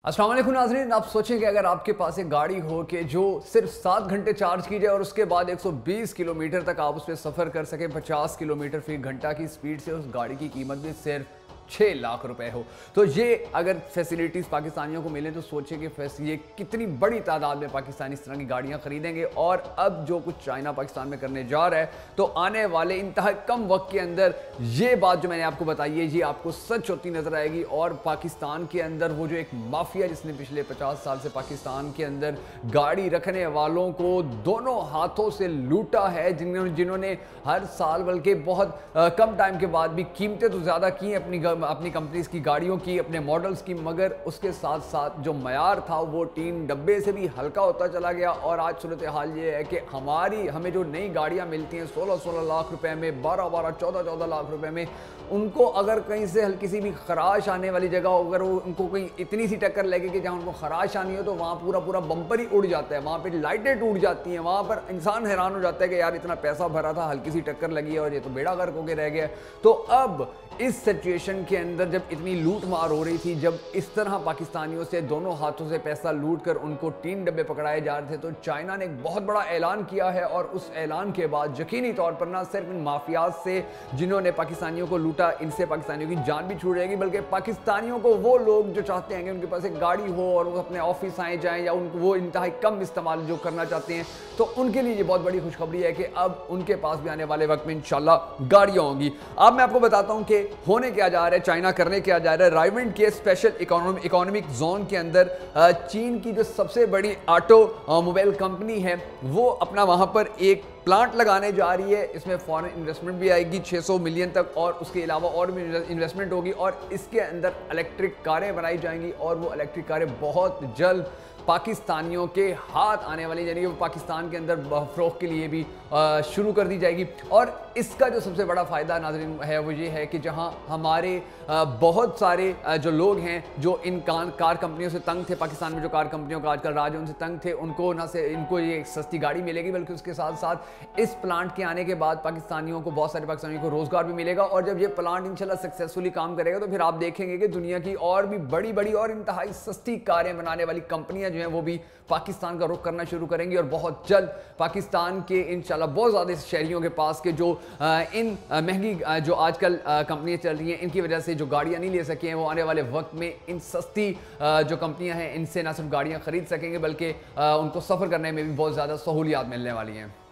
अस्सलाम वालेकुम नाज़रीन, आप सोचें कि अगर आपके पास एक गाड़ी हो कि जो सिर्फ 7 घंटे चार्ज की जाए और उसके बाद 120 किलोमीटर तक आप उस पर सफ़र कर सकें 50 किलोमीटर फी घंटा की स्पीड से, उस गाड़ी की कीमत भी सिर्फ 6 लाख रुपए हो। तो ये अगर फैसिलिटीज़ पाकिस्तानियों को मिले तो सोचें कि ये कितनी बड़ी तादाद में पाकिस्तानी इस तरह की गाड़ियाँ खरीदेंगे। और अब जो कुछ चाइना पाकिस्तान में करने जा रहा है, तो आने वाले इंतहा कम वक्त के अंदर ये बात जो मैंने आपको बताई है ये आपको सच होती नज़र आएगी। और पाकिस्तान के अंदर वो जो एक माफिया जिसने पिछले 50 साल से पाकिस्तान के अंदर गाड़ी रखने वालों को दोनों हाथों से लूटा है, जिन्होंने हर साल बल्कि बहुत कम टाइम के बाद भी कीमतें तो ज़्यादा की अपनी कंपनीज की गाड़ियों की, अपने मॉडल्स की, मगर उसके साथ साथ जो मयार था वो टीन डब्बे से भी हल्का होता चला गया। और आज सूरत हाल ये है कि हमें जो नई गाड़ियां मिलती हैं 16-16 लाख रुपए में, 12-12, 14-14 लाख रुपए में, उनको अगर कहीं से हल्की सी भी खराश आने वाली जगह हो, अगर वो उनको कहीं इतनी सी टक्कर लगे कि जहाँ उनको खराश आनी हो तो वहाँ पूरा बम्पर ही उड़ जाता है, वहाँ पे लाइटें टूट जाती हैं, वहाँ पर इंसान हैरान हो जाता है कि यार इतना पैसा भरा था, हल्की सी टक्कर लगी है और ये तो बेड़ा गर्क होके रह गया। तो अब इस सिचुएशन के अंदर जब इतनी लूट मार हो रही थी, जब इस तरह पाकिस्तानियों से दोनों हाथों से पैसा लूट कर उनको 3 डब्बे पकड़ाए जा रहे थे, तो चाइना ने एक बहुत बड़ा ऐलान किया है। और उस ऐलान के बाद यकीनी तौर पर ना सिर्फ इन माफियाज से जिन्होंने पाकिस्तानियों को लूटा, इनसे पाकिस्तानियों की जान भी छूट जाएगी, बल्कि पाकिस्तानियों को वो लोग जो चाहते हैं कि उनके पास एक गाड़ी हो और वो अपने ऑफिस आए जाएं, या उनको वो इंतहाई कम इस्तेमाल जो करना चाहते हैं, तो उनके लिए ये बहुत बड़ी खुशखबरी है कि अब उनके पास भी आने वाले वक्त में इंशाल्लाह गाड़ियां होंगी। अब मैं आपको बताता हूं कि होने क्या जा रहा है, चाइना करने क्या जा रहा है। राइवेंड के स्पेशल इकोनॉमिक जोन के अंदर चीन की जो सबसे बड़ी ऑटोमोबाइल कंपनी है वो अपना वहां पर एक प्लांट लगाने जा रही है। इसमें फॉरेन इन्वेस्टमेंट भी आएगी 600 मिलियन तक, और उसके अलावा और भी इन्वेस्टमेंट होगी, और इसके अंदर इलेक्ट्रिक कारें बनाई जाएंगी, और वो इलेक्ट्रिक कारें बहुत जल्द पाकिस्तानियों के हाथ आने वाली, यानी कि वो पाकिस्तान के अंदर फ़रोख्त के लिए भी शुरू कर दी जाएगी। और इसका जो सबसे बड़ा फ़ायदा नाज़रीन है वो ये है कि जहां हमारे बहुत सारे जो लोग हैं जो इन कार कंपनियों से तंग थे, पाकिस्तान में जो कार कंपनियों का आजकल राज है उनसे तंग थे, इनको ये सस्ती गाड़ी मिलेगी, बल्कि उसके साथ साथ इस प्लांट के आने के बाद बहुत सारे पाकिस्तानियों को रोज़गार भी मिलेगा। और जब ये प्लांट इंशाल्लाह सक्सेसफुली काम करेगा तो फिर आप देखेंगे कि दुनिया की और भी बड़ी और इंतहाई सस्ती कारें बनाने वाली कंपनियां जो हैं वो भी पाकिस्तान का रुख करना शुरू करेंगी। और बहुत जल्द पाकिस्तान के इंशाल्लाह बहुत ज़्यादा शहरियों के पास के जो इन महंगी जो आजकल कंपनियां चल रही हैं, इनकी वजह से जो गाड़ियां नहीं ले सकी हैं, वो आने वाले वक्त में इन सस्ती जो कंपनियां हैं इनसे ना सिर्फ गाड़ियां खरीद सकेंगे, बल्कि उनको सफ़र करने में भी बहुत ज़्यादा सहूलियात मिलने वाली हैं।